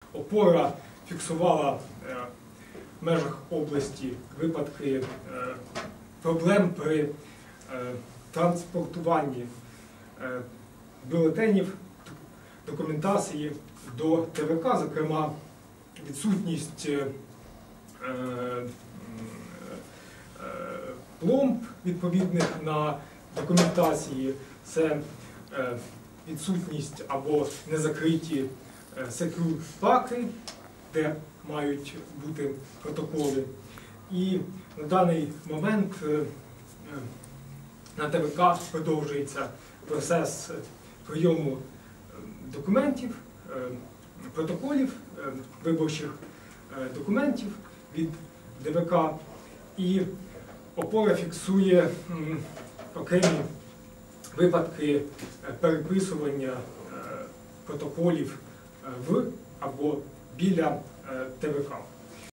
опора фіксувала в межах області випадки проблем при транспортуванні бюлетенів, документації до ТВК, зокрема відсутність пломб відповідних на документації, це відсутність або незакриті секюр-паки, де мають бути протоколи. І на даний момент на ТВК продовжується процес прийому документів, протоколів, виборчих документів від ДВК, і опора фіксує окремі випадки переписування протоколів в або біля ТВК.